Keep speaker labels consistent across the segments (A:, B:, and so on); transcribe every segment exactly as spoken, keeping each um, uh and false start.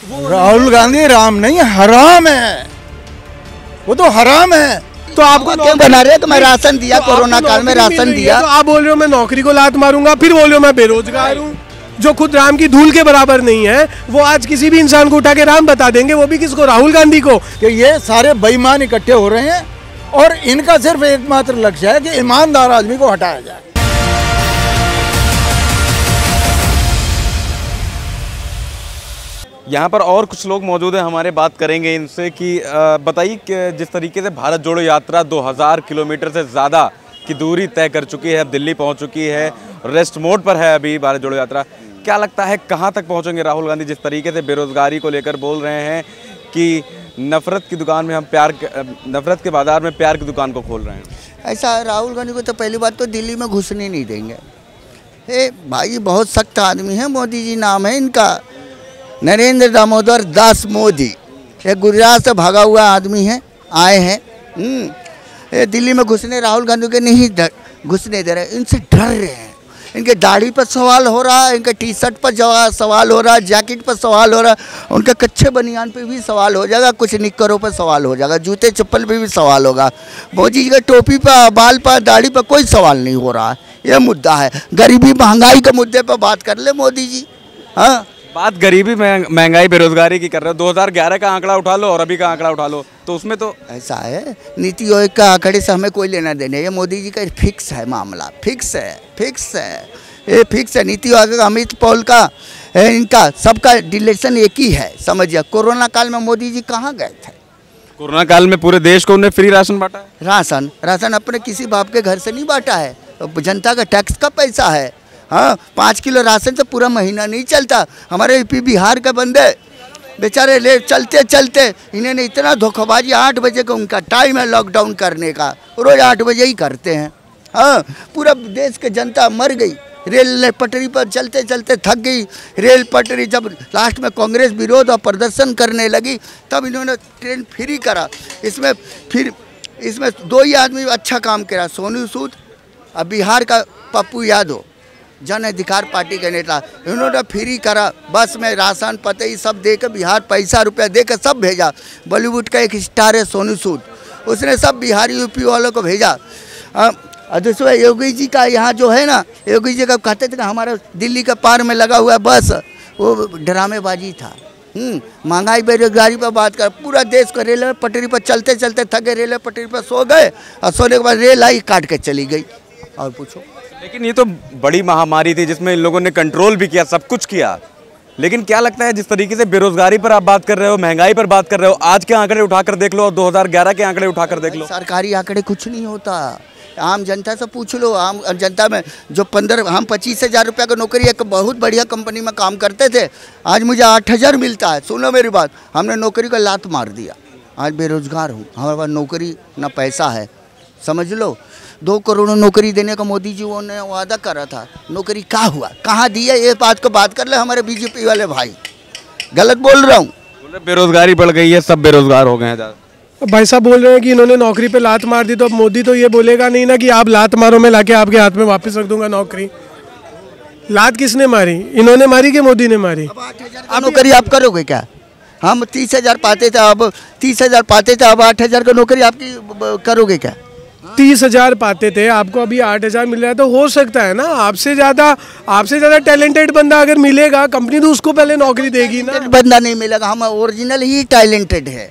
A: राहुल गांधी राम नहीं, हराम है, वो तो हराम है।
B: तो आपको क्यों बना रहे कि मैं राशन दिया,
C: तो
B: कोरोना काल में राशन दिया।
C: तो आप बोल रहे हो मैं नौकरी को लात मारूंगा, फिर बोल रहे हो मैं बेरोजगार हूँ। जो खुद राम की धूल के बराबर नहीं है वो आज किसी भी इंसान को उठा के राम बता देंगे, वो भी किसको, राहुल गांधी को।
A: कि ये सारे बेईमान इकट्ठे हो रहे हैं और इनका सिर्फ एकमात्र लक्ष्य है कि ईमानदार आदमी को हटाया जाए।
D: यहाँ पर और कुछ लोग मौजूद हैं, हमारे बात करेंगे इनसे कि बताइए कि जिस तरीके से भारत जोड़ो यात्रा दो हज़ार किलोमीटर से ज़्यादा की दूरी तय कर चुकी है, अब दिल्ली पहुँच चुकी है, रेस्ट मोड पर है अभी भारत जोड़ो यात्रा, क्या लगता है कहाँ तक पहुँचेंगे राहुल गांधी? जिस तरीके से बेरोजगारी को लेकर बोल रहे हैं कि नफ़रत की दुकान में हम प्यार, नफ़रत के बाजार में प्यार की दुकान को खोल रहे हैं।
B: ऐसा राहुल गांधी को तो पहली बात तो दिल्ली में घुसने नहीं देंगे। हे भाई, बहुत सख्त आदमी है, मोदी जी नाम है इनका, नरेंद्र दामोदर दास मोदी। ये गुजरात से भागा हुआ आदमी है, आए हैं। ये दिल्ली में घुसने राहुल गांधी के नहीं घुसने दे रहे, इनसे डर रहे हैं। इनके दाढ़ी पर सवाल हो रहा है, इनके टी शर्ट पर सवाल हो रहा है, जैकेट पर सवाल हो रहा है, उनके कच्चे बनियान पे भी सवाल हो जाएगा, कुछ निक्करों पर सवाल हो जाएगा, जूते चप्पल पे भी सवाल होगा। मोदी जी के टोपी पर, बाल पर, दाढ़ी पर कोई सवाल नहीं हो रहा है। ये मुद्दा है, गरीबी महंगाई के मुद्दे पर बात कर ले मोदी जी। हाँ,
D: बात गरीबी, महंगाई, बेरोजगारी की कर रहे हो। दो हज़ार ग्यारह का आंकड़ा उठा लो और अभी का आंकड़ा उठा लो तो उसमें तो
B: ऐसा है, नीति आयोग का आंकड़े से हमें कोई लेना देना, ये मोदी जी का फिक्स है मामला, फिक्स है, फिक्स है, ये फिक्स है। नीति आयोग का, अमित पॉल का, इनका सबका डिलेशन एक ही है, समझिए। कोरोना काल में मोदी जी कहाँ गए थे?
D: कोरोना काल में पूरे देश को उन्हें फ्री राशन बांटा है।
B: राशन राशन अपने किसी बाप के घर से नहीं बांटा है, जनता का टैक्स का पैसा है। हाँ, पाँच किलो राशन से पूरा महीना नहीं चलता। हमारे यूपी बिहार के बंदे बेचारे ले चलते चलते इन्होंने इतना धोखाबाजी, आठ बजे का उनका टाइम है लॉकडाउन करने का, रोज आठ बजे ही करते हैं। हाँ, पूरा देश की जनता मर गई, रेल पटरी पर चलते चलते थक गई। रेल पटरी जब लास्ट में कांग्रेस विरोध और प्रदर्शन करने लगी तब इन्होंने ट्रेन फ्री करा। इसमें फिर इसमें दो ही आदमी अच्छा काम करा, सोनू सूद और बिहार का पप्पू यादव, जन अधिकार पार्टी के नेता। इन्होंने फ्री करा, बस में राशन पते सब दे के, बिहार पैसा रुपया दे के सब भेजा। बॉलीवुड का एक स्टार है सोनू सूद, उसने सब बिहारी यूपी वालों को भेजा। और दूसरा योगी जी का यहाँ जो है ना, योगी जी का कहते थे कि हमारा दिल्ली के पार में लगा हुआ बस, वो ड्रामेबाजी था। महंगाई बेरोजगारी पर बात कर, पूरा देश को रेलवे पटरी पर चलते चलते थक गए, रेलवे पटरी पर सो गए और सोने के बाद रेल आई काट के चली गई। और पूछो,
D: लेकिन ये तो बड़ी महामारी थी जिसमें इन लोगों ने कंट्रोल भी किया, सब कुछ किया। लेकिन क्या लगता है जिस तरीके से बेरोजगारी पर आप बात कर रहे हो, महंगाई पर बात कर रहे हो, आज के आंकड़े उठाकर देख लो और दो हज़ार ग्यारह के आंकड़े उठाकर देख लो।
B: सरकारी आंकड़े कुछ नहीं होता, आम जनता से पूछ लो। आम जनता में जो पंद्रह हम पच्चीस हज़ार रुपये का नौकरी एक बहुत बढ़िया कंपनी में काम करते थे, आज मुझे आठ हज़ार मिलता है। सुनो मेरी बात, हमने नौकरी का लात मार दिया, आज बेरोजगार हूँ, हमारे पास नौकरी ना पैसा है, समझ लो। दो करोड़ नौकरी देने का मोदी जी ने वादा करा था, नौकरी कहाँ हुआ, कहाँ दिया, ये बात को बात कर ले हमारे बीजेपी वाले भाई। गलत बोल रहा हूँ?
D: बेरोजगारी बढ़ गई है, सब बेरोजगार हो गए हैं।
C: भाई साहब बोल रहे हैं कि इन्होंने नौकरी पे लात मार दी, तो अब मोदी तो ये बोलेगा नहीं ना कि आप लात मारो, मैं लाके आपके हाथ में वापस रख दूंगा नौकरी। लात किसने मारी, इन्होंने मारी कि मोदी ने मारी?
B: अब नौकरी आप करोगे क्या? हम तीस हजार पाते थे, अब तीस हजार पाते थे, अब आठ हजार का नौकरी आपकी करोगे क्या?
C: तीस हजार पाते थे, आपको अभी आठ हजार मिल रहा है, तो हो सकता है ना आपसे ज्यादा आपसे ज्यादा टैलेंटेड बंदा अगर मिलेगा, कंपनी तो उसको पहले नौकरी देगी ना।
B: बंदा नहीं मिलेगा, हम ओरिजिनल ही टैलेंटेड है।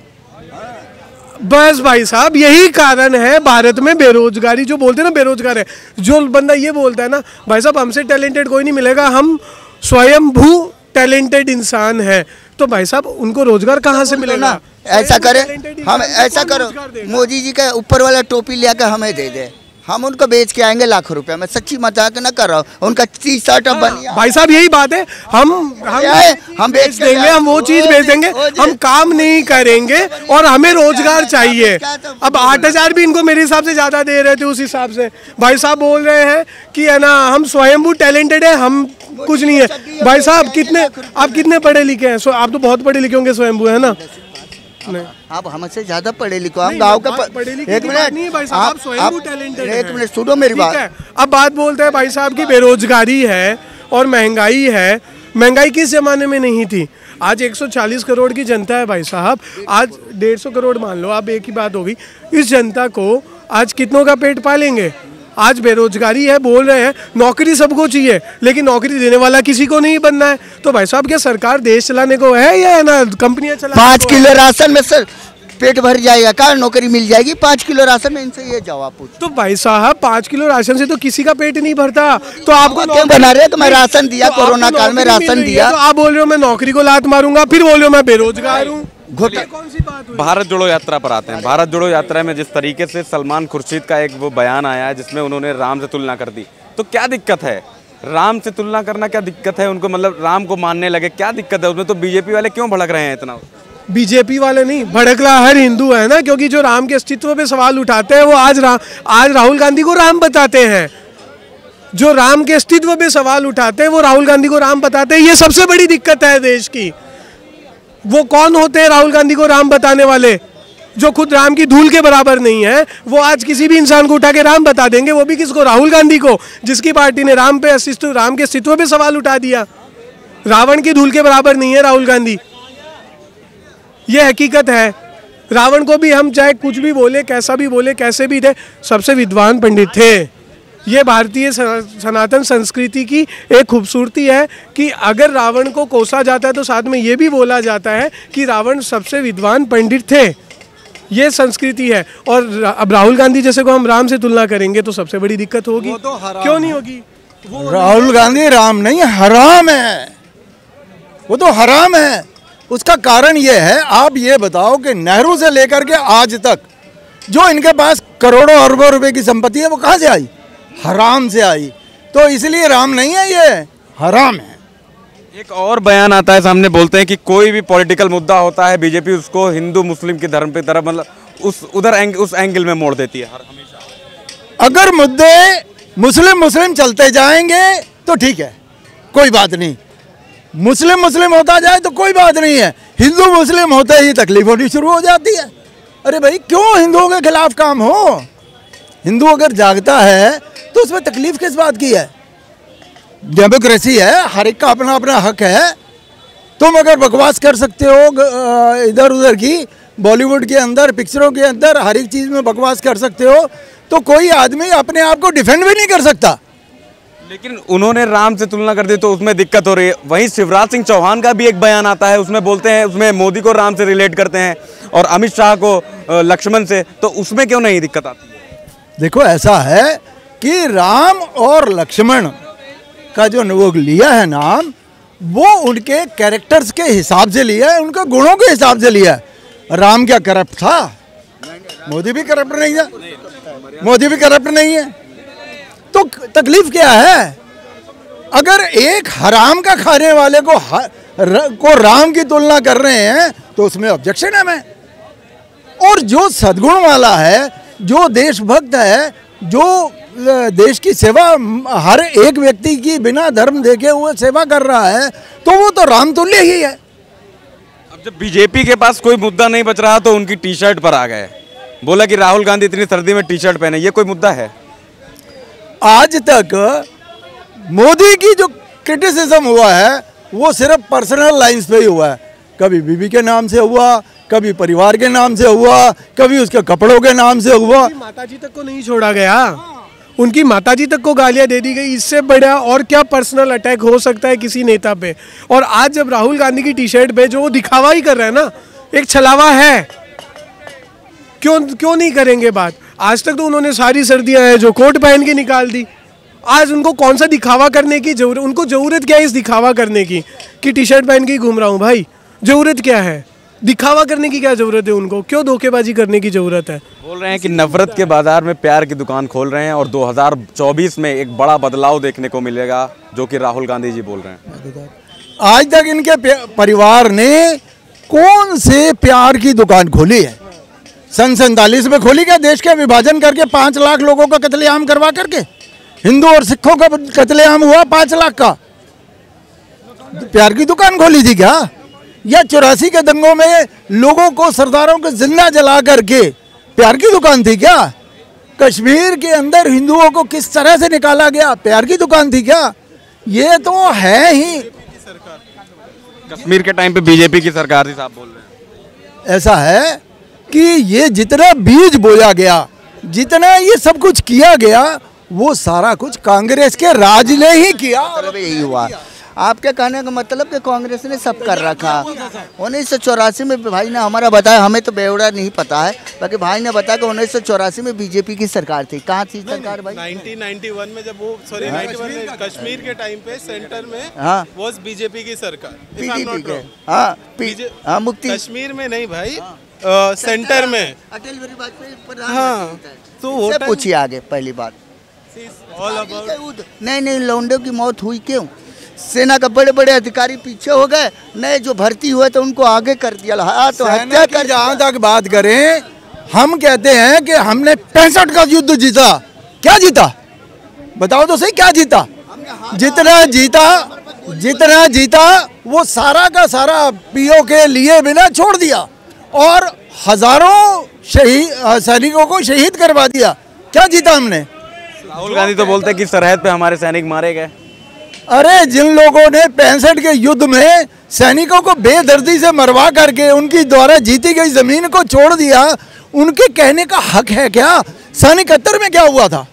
C: बस भाई साहब, यही कारण है भारत में बेरोजगारी। जो बोलते हैं ना बेरोजगार है, जो बंदा ये बोलता है ना भाई साहब हमसे टैलेंटेड कोई नहीं मिलेगा, हम स्वयंभू टैलेंटेड इंसान है, तो भाई साहब उनको रोजगार कहाँ से मिलेगा?
B: ऐसा करें, हम ऐसा करो, मोदी जी का ऊपर वाला टोपी ले कर हमें दे दे, हम उनको बेच के आएंगे लाखों रुपए में। सच्ची मजाक न कर रहा हूँ, उनका टी शर्ट बनिया।
C: भाई साहब यही बात है, हम हम हम बेच देंगे, हम वो चीज बेच देंगे, हम काम नहीं करेंगे और हमें रोजगार चाहिए। अब आठ हजार भी इनको मेरे हिसाब से ज्यादा दे रहे थे उस हिसाब से। भाई साहब बोल रहे हैं कि है ना हम स्वयंभू टैलेंटेड है, हम कुछ नहीं है। भाई साहब कितने आप कितने पढ़े लिखे हैं? आप तो बहुत पढ़े लिखे होंगे, स्वयंभू है ना?
B: नहीं, आप हमसे ज्यादा पढ़े लिखो, हम गांव का
C: पढ़े लिखे। एक मिनट, आप स्वयं टैलेंटेड हैं।
B: एक मिनट सुनो मेरी बात।
C: अब बात बोलते हैं भाई साहब की बेरोजगारी है और महंगाई है। महंगाई किस जमाने में नहीं थी? आज एक सौ चालीस करोड़ की जनता है भाई साहब, आज डेढ़ सौ करोड़ मान लो, आप एक ही बात होगी। इस जनता को आज कितनों का पेट पालेंगे? आज बेरोजगारी है, बोल रहे हैं नौकरी सबको चाहिए, लेकिन नौकरी देने वाला किसी को नहीं बनना है। तो भाई साहब क्या सरकार देश चलाने को है या है ना कंपनियां चलाने?
B: पाँच किलो राशन में सर पेट भर जाएगा, कहाँ नौकरी मिल जाएगी पाँच किलो राशन में? इनसे ये जवाब पूछ।
C: तो भाई साहब पाँच किलो राशन से तो किसी का पेट नहीं भरता, तो आपको
B: क्यों बना रहे? तो मैं राशन दिया, कोरोना काल में राशन दिया,
C: तो आप बोल रहे हो मैं नौकरी को लात मारूंगा, फिर बोल रहे हो मैं बेरोजगार हूँ।
D: कौन सी बात हुई? भारत जोड़ो यात्रा पर आते हैं। भारत जोड़ो यात्रा में जिस तरीके से सलमान खुर्शीद का एक वो बयान आया है जिसमें उन्होंने राम से तुलना कर दी, तो क्या दिक्कत है राम से तुलना करना? क्या दिक्कत है उनको? मतलब राम को मानने लगे, क्या दिक्कत है उसमें? तो बीजेपी वाले क्यों भड़क रहे हैं इतना?
C: बीजेपी वाले नहीं, भड़कला हर हिंदू है ना, क्योंकि जो राम के अस्तित्व पे सवाल उठाते हैं वो आज रा, आज राहुल गांधी को राम बताते हैं। जो राम के अस्तित्व पे सवाल उठाते हैं वो राहुल गांधी को राम बताते हैं। ये सबसे बड़ी दिक्कत है देश की। वो कौन होते हैं राहुल गांधी को राम बताने वाले? जो खुद राम की धूल के बराबर नहीं है, वो आज किसी भी इंसान को उठा के राम बता देंगे, वो भी किसको? राहुल गांधी को, जिसकी पार्टी ने राम पे अस्तित्व राम के अस्तित्व पे सवाल उठा दिया। रावण की धूल के बराबर नहीं है राहुल गांधी, ये हकीकत है। रावण को भी हम चाहे कुछ भी बोले, कैसा भी बोले, कैसे भी थे, सबसे विद्वान पंडित थे। ये भारतीय सनातन संस्कृति की एक खूबसूरती है कि अगर रावण को कोसा जाता है तो साथ में ये भी बोला जाता है कि रावण सबसे विद्वान पंडित थे। ये संस्कृति है। और अब राहुल गांधी जैसे को हम राम से तुलना करेंगे तो सबसे बड़ी दिक्कत होगी। तो क्यों नहीं होगी?
A: वो राहुल गांधी राम नहीं, हराम है, वो तो हराम है। उसका कारण ये है, आप ये बताओ कि नेहरू से लेकर के आज तक जो इनके पास करोड़ों अरबों रुपए की संपत्ति है वो कहाँ से आई? हराम से आई। तो इसलिए राम नहीं है, ये हराम है।
D: एक और बयान आता है सामने, बोलते हैं कि कोई भी पॉलिटिकल मुद्दा होता है बीजेपी उसको हिंदू मुस्लिम की धर्म पे तरफ मतलब उस उधर एंग, उस एंगल में मोड़ देती है हर हमेशा।
A: अगर मुद्दे मुस्लिम मुस्लिम चलते जाएंगे तो ठीक है, कोई बात नहीं। मुस्लिम मुस्लिम होता जाए तो कोई बात नहीं है, हिंदू मुस्लिम होते ही तकलीफ होनी शुरू हो जाती है। अरे भाई क्यों हिंदुओं के खिलाफ काम हो? हिंदू अगर जागता है तो उसमें तकलीफ किस बात की है? डेमोक्रेसी है, हर एक का अपना अपना हक है। तुम अगर बकवास कर सकते हो इधर उधर की, बॉलीवुड के अंदर, पिक्चरों के अंदर हर एक चीज़ में बकवास कर सकते हो, तो कोई आदमी अपने आप को डिफेंड भी नहीं कर सकता।
D: लेकिन उन्होंने राम से तुलना कर दी तो उसमें दिक्कत हो रही है। वहीं शिवराज सिंह चौहान का भी एक बयान आता है, उसमें बोलते हैं, उसमें मोदी को राम से रिलेट करते हैं और अमित शाह को लक्ष्मण से, तो उसमें क्यों नहीं दिक्कत आती है?
A: देखो ऐसा है कि राम और लक्ष्मण का जो वो लिया है नाम, वो उनके कैरेक्टर्स के हिसाब से लिया है, उनके गुणों के हिसाब से लिया है। राम क्या करप्ट था? मोदी भी करप्ट नहीं था, मोदी भी करप्ट नहीं है। तो तकलीफ क्या है? अगर एक हराम का खाने वाले को ह, र, को राम की तुलना कर रहे हैं तो उसमें ऑब्जेक्शन है मैं। और जो सद्गुण वाला है, जो देशभक्त है, जो देश की सेवा हर एक व्यक्ति की बिना धर्म देखे हुए सेवा कर रहा है, तो वो तो रामतुल्य ही है।
D: अब जब बीजेपी के पास कोई मुद्दा नहीं बच रहा तो उनकी टी शर्ट पर आ गए, बोला कि राहुल गांधी इतनी सर्दी में टी शर्ट पहने, ये कोई मुद्दा है?
A: आज तक मोदी की जो क्रिटिसिज्म हुआ है वो सिर्फ पर्सनल लाइंस पे ही हुआ है। कभी बीबी के नाम से हुआ, कभी परिवार के नाम से हुआ, कभी उसके कपड़ों के नाम से हुआ।
C: माताजी तक को नहीं छोड़ा गया, उनकी माताजी तक को गालियां दे दी गई। इससे बड़ा और क्या पर्सनल अटैक हो सकता है किसी नेता पे? और आज जब राहुल गांधी की टी शर्ट पे जो वो दिखावा ही कर रहे हैं ना, एक छलावा है, क्यों क्यों नहीं करेंगे बात? आज तक तो उन्होंने सारी सर्दियां हैं जो कोट पहन के निकाल दी। आज उनको कौन सा दिखावा करने की जरूरत? उनको जरूरत क्या है इस दिखावा करने की कि टी शर्ट पहन के ही घूम रहा हूँ? भाई जरूरत क्या है? दिखावा करने की क्या जरूरत है उनको? क्यों धोखेबाजी करने की जरूरत है?
D: बोल रहे हैं कि नफरत के बाजार में प्यार की दुकान खोल रहे हैं और दो हज़ार चौबीस में एक बड़ा बदलाव देखने को मिलेगा, जो कि राहुल गांधी जी बोल रहे हैं।
A: आज तक इनके परिवार ने कौन से प्यार की दुकान खोली है? सन सैंतालीस में खोली क्या? देश का विभाजन करके पाँच लाख लोगों का कत्लेआम करवा करके हिंदू और सिखों का कत्लेआम हुआ पाँच लाख का। प्यार की दुकान खोली थी क्या? या चौरासी के दंगों में लोगों को, सरदारों को जिंदा जला करके प्यार की दुकान थी क्या? कश्मीर के अंदर हिंदुओं को किस तरह से निकाला गया, प्यार की दुकान थी क्या? ये तो है ही
D: कश्मीर के टाइम पे बीजेपी की सरकार थी, साहब बोल रहे हैं।
A: ऐसा है कि ये जितना बीज बोया गया, जितना ये सब कुछ किया गया, वो सारा कुछ कांग्रेस के राज ने ही किया।
B: मतलब यही हुआ। आपके कहने का मतलब कि कांग्रेस ने सब कर रखा। उन्नीस सौ चौरासी में भाई ने हमारा बताया, हमें तो बेवड़ा नहीं पता है, बाकी भाई ने बताया कि उन्नीस सौ चौरासी में बीजेपी की सरकार थी। कहाँ थी सरकार भाई?
C: नाइनटीन नाइंटी वन में जब वो सॉरी कश्मीर के टाइम पे सेंटर में
B: हाँ
C: वो बीजेपी की सरकार,
B: पीडीपी के। हाँ पी- हाँ मुक्ति
C: कश्मीर में नहीं भाई, आ, सेंटर में।
B: अटल बिहारी वाजपेयी
C: हाँ तो वो
B: से पूछिए आगे। पहली बात
C: ऑल अबाउट
B: नहीं नहीं लौंडे की मौत हुई क्यों? सेना का बड़े बड़े अधिकारी पीछे हो गए, नए जो भर्ती हुए तो उनको आगे कर दिया। हाँ तो हत्या कर।
A: जहाँ तक बात करें, हम कहते हैं कि हमने पैंसठ का युद्ध जीता। क्या जीता बताओ तो सही, क्या जीता? जितना जीता जितना जीता वो सारा का सारा पीओ के लिए बिना छोड़ दिया और हजारों शहीद सैनिकों को शहीद करवा दिया। क्या जीता हमने?
D: राहुल गांधी तो बोलते हैं कि सरहद पे हमारे सैनिक मारे गए।
A: अरे जिन लोगों ने पैंसठ के युद्ध में सैनिकों को बेदर्दी से मरवा करके उनकी द्वारा जीती गई जमीन को छोड़ दिया, उनके कहने का हक है क्या? सन इकहत्तर में क्या हुआ था?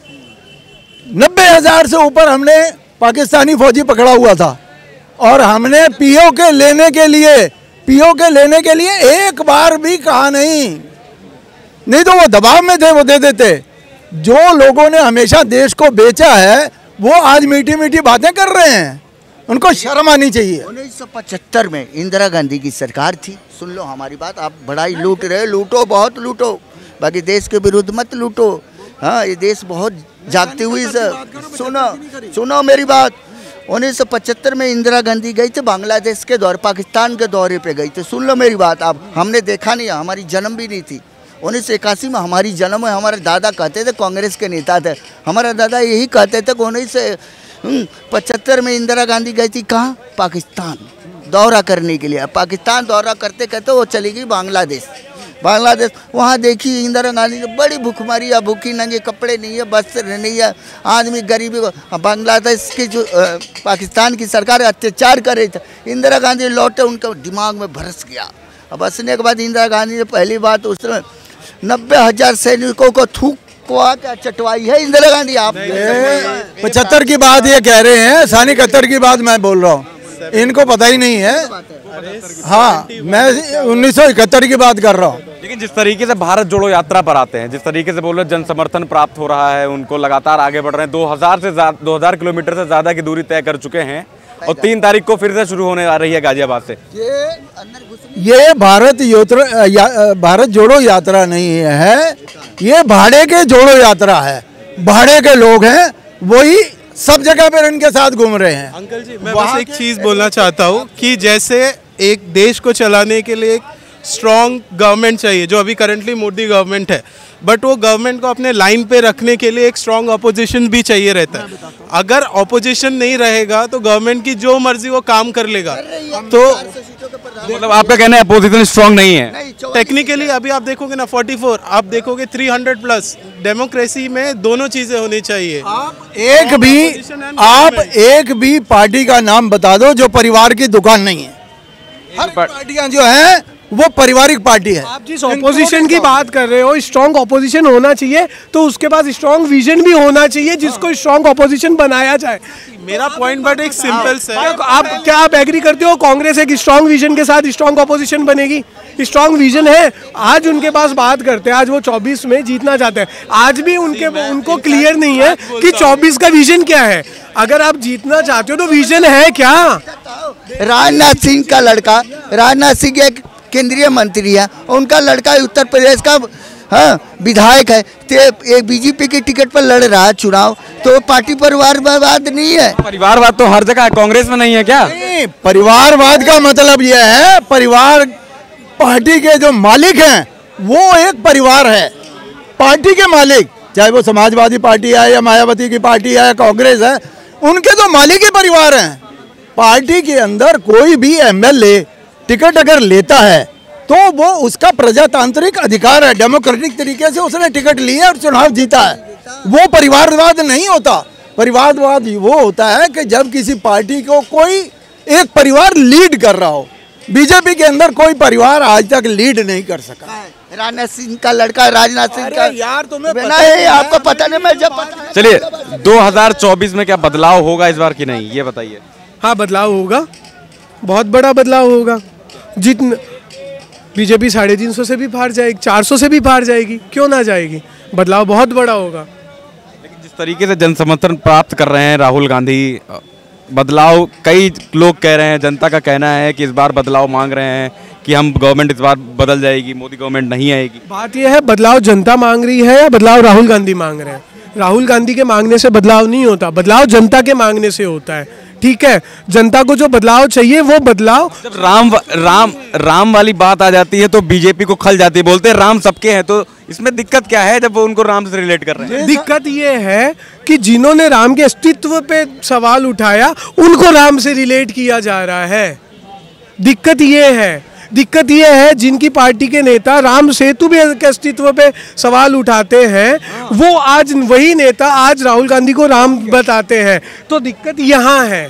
A: नब्बे हजार से ऊपर हमने पाकिस्तानी फौजी पकड़ा हुआ था और हमने पीओ के लेने के लिए पीओ के लेने के लिए एक बार भी कहा नहीं। नहीं तो वो दबाव में थे, वो दे देते। जो लोगों ने हमेशा देश को बेचा है वो आज मीठी मीठी बातें कर रहे हैं, उनको शर्म आनी चाहिए।
B: उन्नीस सौ पचहत्तर में इंदिरा गांधी की सरकार थी। सुन लो हमारी बात, आप बड़ा ही लूट रहे, लूटो बहुत लूटो, बाकी देश के विरुद्ध मत लूटो। हाँ ये देश बहुत जागती हुई सर। सुनो सुनो मेरी बात। उन्नीस सौ पचहत्तर में इंदिरा गांधी गई थी बांग्लादेश के दौरे, पाकिस्तान के दौरे पे गई थी। सुन लो मेरी बात, आप हमने देखा नहीं, हमारी जन्म भी नहीं थी। उन्नीस सौ इक्यासी में हमारी जन्म है। हमारे दादा कहते थे, कांग्रेस के नेता थे, हमारा दादा यही कहते थे कि उन्नीस सौ पचहत्तर में इंदिरा गांधी गई थी कहाँ? पाकिस्तान दौरा करने के लिए। पाकिस्तान दौरा करते करते वो चली गई बांग्लादेश। बांग्लादेश वहाँ देखी इंदिरा गांधी ने बड़ी भूखमरी है, भूखी नंगे, कपड़े नहीं है, वस्त्र नहीं है, आदमी गरीबी को। बांग्लादेश की जो आ, पाकिस्तान की सरकार अत्याचार कर रही थी। इंदिरा गांधी लौटे, उनका दिमाग में भरस गया। अब बसने के बाद इंदिरा गांधी ने पहली बात उसमें नब्बे हजार सैनिकों को थूक को क्या चटवाई है इंदिरा गांधी। आप
A: पचहत्तर की बात ये कह रहे हैं, सन इकहत्तर की बात मैं बोल रहा हूँ, इनको पता ही नहीं है। हाँ मैं उन्नीस सौ इकहत्तर की बात कर रहा हूँ।
D: लेकिन जिस तरीके से भारत जोड़ो यात्रा पर आते हैं, जिस तरीके से बोल रहे जन समर्थन प्राप्त हो रहा है, उनको लगातार आगे बढ़ रहे हैं, दो हज़ार से दो हज़ार किलोमीटर से ज्यादा की दूरी तय कर चुके हैं और तीन तारीख को फिर से शुरू होने आ रही है गाजियाबाद से।
A: ये भारत यात्रा या, भारत जोड़ो यात्रा नहीं है, ये भाड़े के जोड़ो यात्रा है। भाड़े के लोग हैं, वही सब जगह पर इनके साथ घूम रहे हैं।
C: अंकल जी मैं बस एक चीज बोलना चाहता हूँ कि जैसे एक देश को चलाने के लिए एक स्ट्रॉन्ग गवर्नमेंट चाहिए, जो अभी करंटली मोदी गवर्नमेंट है, बट वो गवर्नमेंट को अपने लाइन पे रखने के लिए एक स्ट्रॉन्ग अपोजिशन भी चाहिए रहता है। अगर अपोजिशन नहीं रहेगा तो गवर्नमेंट की जो मर्जी वो काम कर लेगा। तो
D: मतलब आपका कहना है अपोजिशन स्ट्रॉन्ग नहीं है?
C: टेक्निकली अभी आप देखोगे ना चौवालीस, आप देखोगे तीन सौ प्लस। डेमोक्रेसी में दोनों चीजें होनी चाहिए।
A: आप एक भी आप एक भी पार्टी का नाम बता दो जो परिवार की दुकान नहीं है। हर पार्टियां जो हैं वो पारिवारिक पार्टी है।
C: आप जिस ऑपोजिशन की बात कर रहे हो, स्ट्रॉन्ग ऑपोजिशन होना चाहिए, तो उसके पास स्ट्रॉन्ग विजन भी होना चाहिए जिसको स्ट्रॉन्ग ऑपोजिशन बनाया जाए। मेरा पॉइंट बट एक सिंपल से, आप क्या आप एग्री करते हो कांग्रेस एक स्ट्रॉन्ग विजन के साथ स्ट्रॉन्ग ऑपोजिशन बनेगी? स्ट्रॉन्ग विजन है, आज उनके पास बात करते हैं, आज वो चौबीस में जीतना चाहते हैं, आज भी उनके उनको क्लियर नहीं है कि चौबीस का विजन क्या है। अगर आप जीतना चाहते हो तो विजन है क्या?
B: राजनाथ सिंह का लड़का, राजनाथ सिंह एक केंद्रीय मंत्री है, उनका लड़का उत्तर प्रदेश का हाँ विधायक है, तो एक बीजेपी की टिकट पर लड़ रहा है चुनाव, तो पार्टी परिवारवाद नहीं है।
D: परिवारवाद तो हर जगह है, कांग्रेस में नहीं है क्या?
A: नहीं, परिवारवाद का मतलब यह है, परिवार पार्टी के जो मालिक हैं वो एक परिवार है। पार्टी के मालिक, चाहे वो समाजवादी पार्टी है या मायावती की पार्टी है, कांग्रेस है, उनके तो मालिक ही परिवार हैं। पार्टी के अंदर कोई भी एमएलए टिकट अगर लेता है तो वो उसका प्रजातांत्रिक अधिकार है, डेमोक्रेटिक तरीके से उसने टिकट लिया और चुनाव जीता है। वो परिवारवाद नहीं होता। परिवारवाद वो होता है कि जब किसी पार्टी को कोई एक परिवार लीड कर रहा हो। बीजेपी के अंदर कोई परिवार आज तक लीड नहीं कर सका।
B: राजनाथ सिंह का लड़का राजनाथ सिंह का
A: यार तुम्हें
B: पता है, आपको पता नहीं, मैं जब
D: चलिए दो हज़ार चौबीस में क्या बदलाव होगा इस बार की नहीं, ये बताइए।
C: हाँ, बदलाव होगा, बहुत बड़ा बदलाव होगा। जितने बीजेपी साढ़े तीन सौ से भी पार जाएगी, चार सौ से भी पार जाएगी, क्यों ना जाएगी, बदलाव बहुत बड़ा होगा।
D: लेकिन जिस तरीके से जन समर्थन प्राप्त कर रहे हैं राहुल गांधी, बदलाव कई लोग कह रहे हैं, जनता का कहना है कि इस बार बदलाव मांग रहे हैं कि हम गवर्नमेंट इस बार बदल जाएगी, मोदी गवर्नमेंट नहीं आएगी।
C: बात यह है, बदलाव जनता मांग रही है या बदलाव राहुल गांधी मांग रहे हैं? राहुल गांधी के मांगने से बदलाव नहीं होता, बदलाव जनता के मांगने से होता है। ठीक है, जनता को जो बदलाव चाहिए वो बदलाव।
D: जब राम राम राम वाली बात आ जाती है तो बीजेपी को खल जाती है, बोलते हैं राम सबके हैं, तो इसमें दिक्कत क्या है जब वो उनको राम से रिलेट कर रहे हैं?
C: दिक्कत ये है कि जिन्होंने राम के अस्तित्व पे सवाल उठाया उनको राम से रिलेट किया जा रहा है। दिक्कत ये है दिक्कत ये है जिनकी पार्टी के नेता राम सेतु भी के अस्तित्व पे सवाल उठाते हैं, वो आज वही नेता आज राहुल गांधी को राम बताते हैं। तो दिक्कत यहाँ है,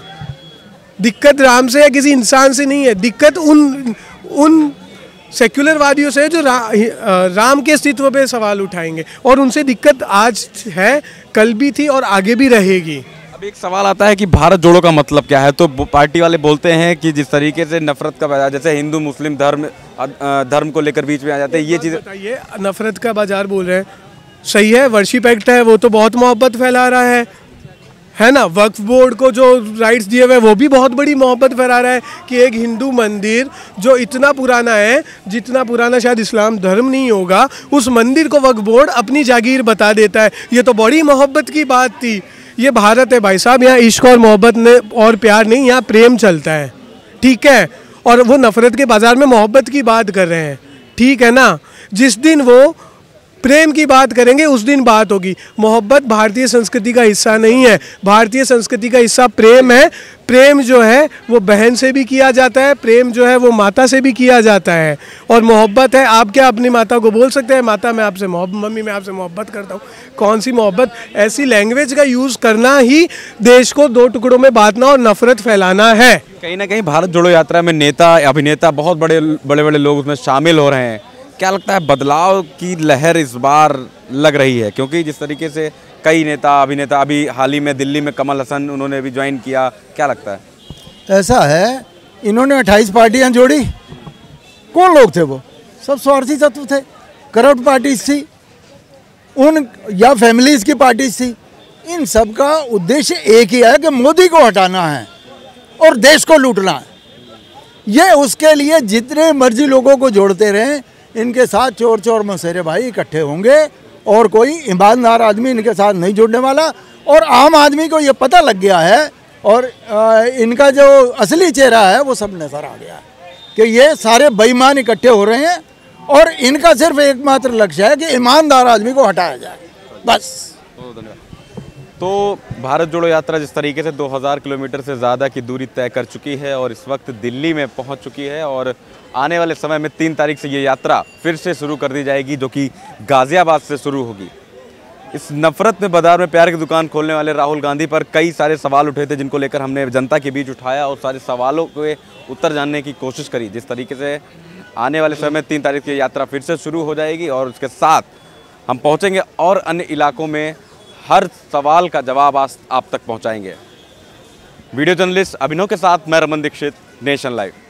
C: दिक्कत राम से या किसी इंसान से नहीं है, दिक्कत उन उन सेक्युलरवादियों से जो रा, राम के अस्तित्व पे सवाल उठाएंगे, और उनसे दिक्कत आज है, कल भी थी और आगे भी रहेगी।
D: अब एक सवाल आता है कि भारत जोड़ो का मतलब क्या है, तो पार्टी वाले बोलते हैं कि जिस तरीके से नफरत का बाजार, जैसे हिंदू मुस्लिम धर्म धर्म को लेकर बीच में आ जाते हैं, ये चीज़
C: बताइए। नफरत का बाजार बोल रहे हैं, सही है, वर्शिप एक्ट है, वो तो बहुत मोहब्बत फैला रहा है है ना। वक्फ बोर्ड को जो राइट्स दिए हुए वो भी बहुत बड़ी मोहब्बत फैला रहा है कि एक हिंदू मंदिर जो इतना पुराना है, जितना पुराना शायद इस्लाम धर्म नहीं होगा, उस मंदिर को वक्फ बोर्ड अपनी जागीर बता देता है। ये तो बड़ी मोहब्बत की बात थी। ये भारत है भाई साहब, यहाँ इश्क और मोहब्बत ने और प्यार नहीं, यहाँ प्रेम चलता है। ठीक है, और वो नफरत के बाजार में मोहब्बत की बात कर रहे हैं। ठीक है ना, जिस दिन वो प्रेम की बात करेंगे उस दिन बात होगी। मोहब्बत भारतीय संस्कृति का हिस्सा नहीं है, भारतीय संस्कृति का हिस्सा प्रेम है। प्रेम जो है वो बहन से भी किया जाता है, प्रेम जो है वो माता से भी किया जाता है, और मोहब्बत है। आप क्या अपनी माता को बोल सकते हैं माता मैं आपसे मोहब्बत, मम्मी मैं आपसे मोहब्बत करता हूँ? कौन सी मोहब्बत? ऐसी लैंग्वेज का यूज़ करना ही देश को दो टुकड़ों में बांटना और नफरत फैलाना है।
D: कहीं ना कहीं भारत जोड़ो यात्रा में नेता अभिनेता बहुत बड़े बड़े बड़े लोग उसमें शामिल हो रहे हैं। क्या लगता है बदलाव की लहर इस बार लग रही है? क्योंकि जिस तरीके से कई नेता अभिनेता, अभी हाल ही में दिल्ली में कमल हसन उन्होंने भी ज्वाइन किया, क्या लगता है?
A: ऐसा है, इन्होंने अट्ठाईस पार्टियां जोड़ी, कौन लोग थे वो? सब स्वार्थी तत्व थे, करप्ट पार्टीज थी उन, या फैमिलीज की पार्टीज थी। इन सब का उद्देश्य एक ही है कि मोदी को हटाना है और देश को लूटना है। ये उसके लिए जितने मर्जी लोगों को जोड़ते रहें, इनके साथ चोर चोर मसेरे भाई इकट्ठे होंगे और कोई ईमानदार आदमी इनके साथ नहीं जुड़ने वाला। और आम आदमी को ये पता लग गया है और इनका जो असली चेहरा है वो सब नज़र आ गया है कि ये सारे बेईमान इकट्ठे हो रहे हैं और इनका सिर्फ एकमात्र लक्ष्य है कि ईमानदार आदमी को हटाया जाए, बस।
D: धन्यवाद। तो भारत जोड़ो यात्रा जिस तरीके से दो हज़ार किलोमीटर से ज़्यादा की दूरी तय कर चुकी है और इस वक्त दिल्ली में पहुंच चुकी है, और आने वाले समय में तीन तारीख से ये यात्रा फिर से शुरू कर दी जाएगी, जो कि गाज़ियाबाद से शुरू होगी। इस नफरत में बाजार में प्यार की दुकान खोलने वाले राहुल गांधी पर कई सारे सवाल उठे थे, जिनको लेकर हमने जनता के बीच उठाया और सारे सवालों के उत्तर जानने की कोशिश करी। जिस तरीके से आने वाले समय में तीन तारीख की यात्रा फिर से शुरू हो जाएगी और उसके साथ हम पहुँचेंगे और अन्य इलाकों में हर सवाल का जवाब आप तक पहुंचाएंगे। वीडियो जर्नलिस्ट अभिनव के साथ मैं रमन दीक्षित, नेशन लाइव।